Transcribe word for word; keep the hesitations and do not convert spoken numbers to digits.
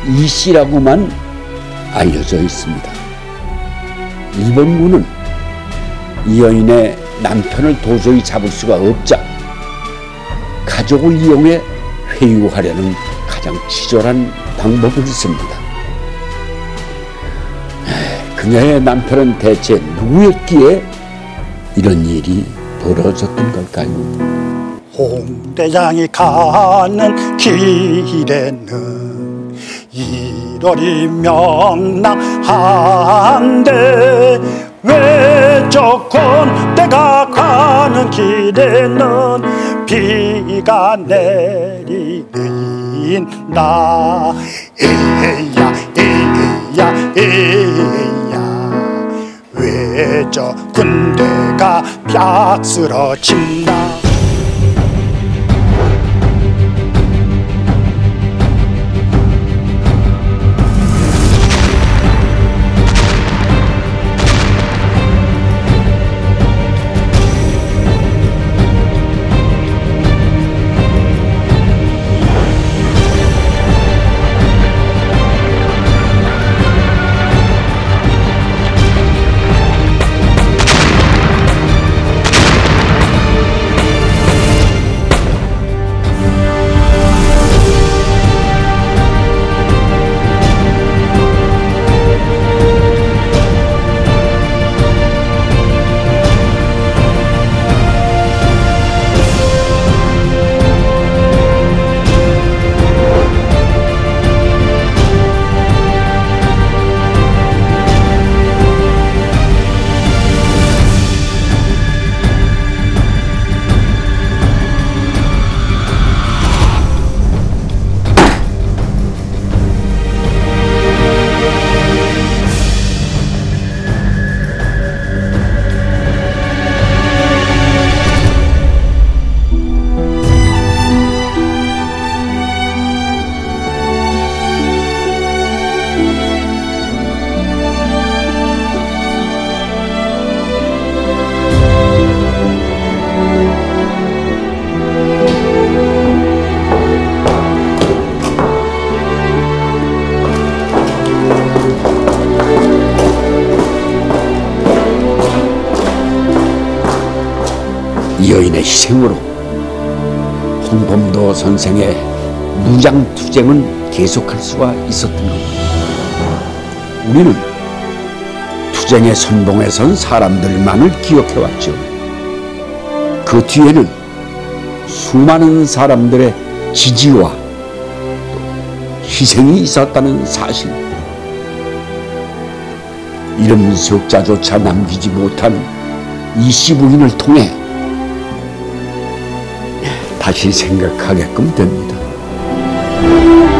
이씨라고만 알려져 있습니다. 일본군은 이 여인의 남편을 도저히 잡을 수가 없자 가족을 이용해 회유하려는 가장 치졸한 방법을 씁니다. 그녀의 남편은 대체 누구였기에 이런 일이 벌어졌던 걸까요? 홍대장이 가는 길에는 일월이 명랑한데 왜 저 곤대가 가는 길에는 비가 내리는다. 에야 에야 에야 왜 저 군대가 벽 쓰러진다. 이 여인의 희생으로 홍범도 선생의 무장투쟁은 계속할 수가 있었던 겁니다. 우리는 투쟁의 선봉에 선 사람들만을 기억해왔죠. 그 뒤에는 수많은 사람들의 지지와 또 희생이 있었다는 사실, 이름 석자조차 남기지 못한 이씨 부인을 통해 다시 생각하게끔 됩니다.